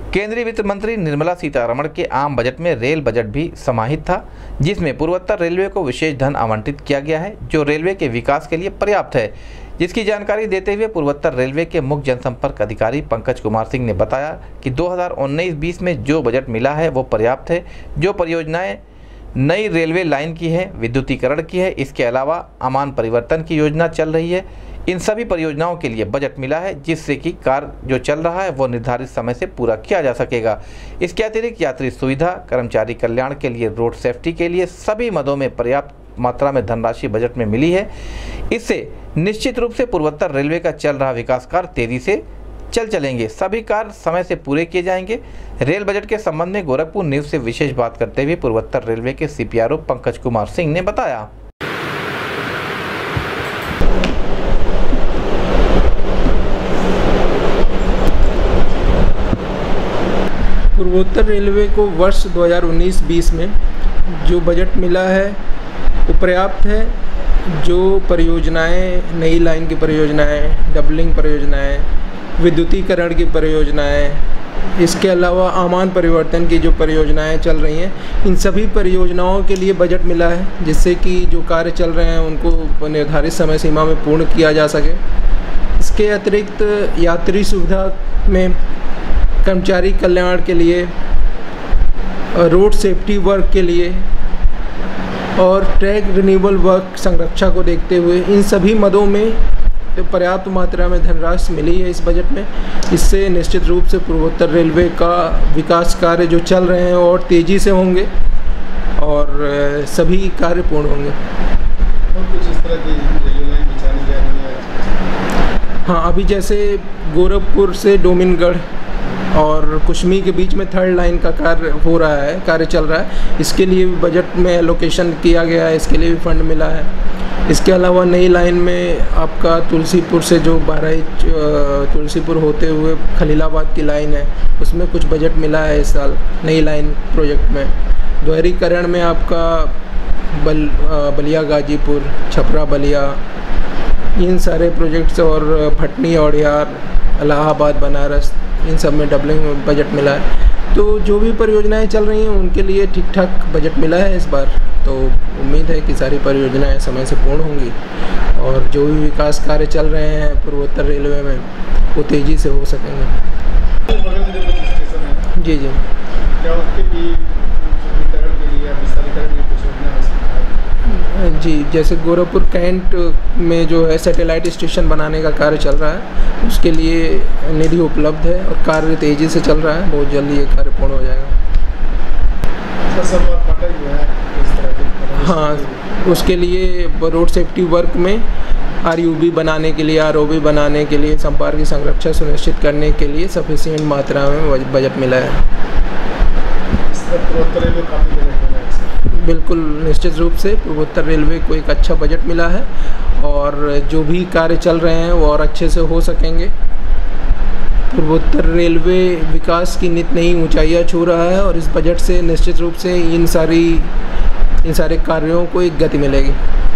केंद्रीय वित्त मंत्री निर्मला सीतारमण के आम बजट में रेल बजट भी समाहित था, जिसमें पूर्वोत्तर रेलवे को विशेष धन आवंटित किया गया है, जो रेलवे के विकास के लिए पर्याप्त है। जिसकी जानकारी देते हुए पूर्वोत्तर रेलवे के मुख्य जनसंपर्क अधिकारी पंकज कुमार सिंह ने बताया कि 2019-20 में जो बजट मिला है वो पर्याप्त है। जो परियोजनाएं नई रेलवे लाइन की है, विद्युतीकरण की है, इसके अलावा अमान परिवर्तन की योजना चल रही है, इन सभी परियोजनाओं के लिए बजट मिला है, जिससे कि कार्य जो चल रहा है वो निर्धारित समय से पूरा किया जा सकेगा। इसके अतिरिक्त यात्री सुविधा, कर्मचारी कल्याण के लिए, रोड सेफ्टी के लिए सभी मदों में पर्याप्त मात्रा में धनराशि बजट में मिली है। इससे निश्चित रूप से पूर्वोत्तर रेलवे का चल रहा विकास कार्य तेजी से चलेंगे, सभी कार्य समय से पूरे किए जाएंगे। रेल बजट के संबंध में गोरखपुर न्यूज से विशेष बात करते हुए पूर्वोत्तर रेलवे के CPRO पंकज कुमार सिंह ने बताया। पूर्वोत्तर रेलवे को वर्ष 2019-20 में जो बजट मिला है वो पर्याप्त है। जो परियोजनाएं, नई लाइन की परियोजनाएं, डबलिंग परियोजनाएं, विद्युतीकरण की परियोजनाएं, इसके अलावा अमान परिवर्तन की जो परियोजनाएं चल रही हैं, इन सभी परियोजनाओं के लिए बजट मिला है, जिससे कि जो कार्य चल रहे हैं उनको निर्धारित समय सीमा में पूर्ण किया जा सके। इसके अतिरिक्त यात्री सुविधा में, कर्मचारी कल्याण के लिए, रोड सेफ्टी वर्क के लिए और ट्रैक रिन्यूअल वर्क संरक्षा को देखते हुए इन सभी मदों में पर्याप्त मात्रा में धनराशि मिली है इस बजट में। इससे निश्चित रूप से पूर्वोत्तर रेलवे का विकास कार्य जो चल रहे हैं और तेज़ी से होंगे और सभी कार्य पूर्ण होंगे। और कुछ इस तरह की रेलवे लाइन बिछाने जा रही है? हाँ, अभी जैसे गोरखपुर से डोमिनगढ़ और कुश्मी के बीच में 3rd लाइन का कार्य हो रहा है, कार्य चल रहा है। इसके लिए भी बजट में एलोकेशन किया गया है, इसके लिए भी फंड मिला है। इसके अलावा नई लाइन में आपका तुलसीपुर से जो तुलसीपुर होते हुए खलीलाबाद की लाइन है, उसमें कुछ बजट मिला है इस साल नई लाइन प्रोजेक्ट में। दोहरीकरण में आपका बलिया गाजीपुर, छपरा बलिया, इन सारे प्रोजेक्ट्स और भटनी औड़ियार, इलाहाबाद बनारस, इन सब में डबलिंग में बजट मिला है। तो जो भी परियोजनाएं चल रही हैं उनके लिए ठीक ठाक बजट मिला है इस बार। तो उम्मीद है कि सारी परियोजनाएं समय से पूर्ण होंगी और जो भी विकास कार्य चल रहे हैं पूर्वोत्तर रेलवे में वो तेज़ी से हो सकेंगे। बगल में जो बस स्टेशन है, जी जी, क्या उसके भी सुदृढ़ीकरण के लिए या विस्तारीकरण के लिए कुछ योजना है? जी, जैसे गोरखपुर कैंट में जो है सैटेलाइट स्टेशन बनाने का कार्य चल रहा है, उसके लिए निधि उपलब्ध है और कार्य तेज़ी से चल रहा है। बहुत जल्दी ये कार्य पूर्ण हो जाएगा। हाँ, उसके लिए रोड सेफ्टी वर्क में RUB बनाने के लिए, ROB बनाने के लिए, संपर्क की संरक्षा सुनिश्चित करने के लिए सफिशिएंट मात्रा में बजट मिला है। बिल्कुल, निश्चित रूप से पूर्वोत्तर रेलवे को एक अच्छा बजट मिला है और जो भी कार्य चल रहे हैं वो और अच्छे से हो सकेंगे। पूर्वोत्तर रेलवे विकास की नित नई ऊंचाइयां छू रहा है और इस बजट से निश्चित रूप से इन सारे कार्यों को एक गति मिलेगी।